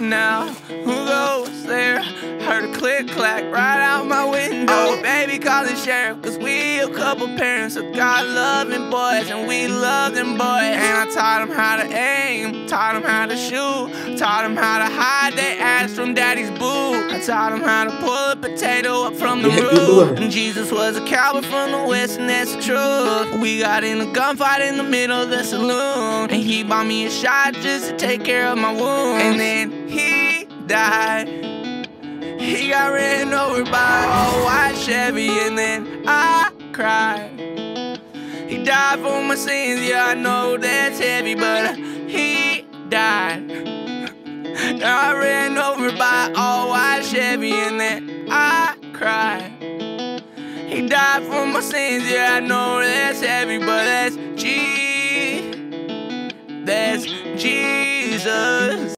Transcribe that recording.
Now, who goes there? Heard a click clack right out my window. Oh, baby calling sheriff, cause we a couple parents of God-loving boys, and we love them boys. And I taught them how to aim, taught them how to shoot, taught them how to hide their ass from daddy's boot. I taught them how to pull a potato up from the root. And Jesus was a cowboy from the west, and that's the truth. We got in a gunfight in the middle of the saloon, and he bought me a shot just to take care of my wounds. And then he died. He got ran over by a white Chevy, and then I cried. He died for my sins, yeah, I know that's heavy, but he died. I ran over by a white Chevy, and then I cried. He died for my sins, yeah, I know that's heavy, but that's Jesus.